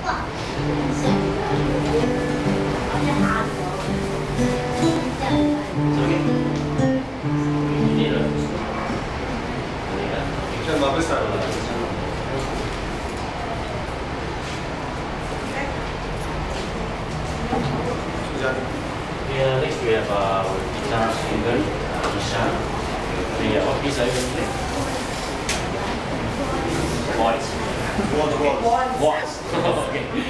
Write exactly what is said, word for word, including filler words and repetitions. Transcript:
Isshan, bagus tak? Here next we have our guitar student, uh, Isshan. The what piece are you going to play? Voice. Voice. Voice. Okay.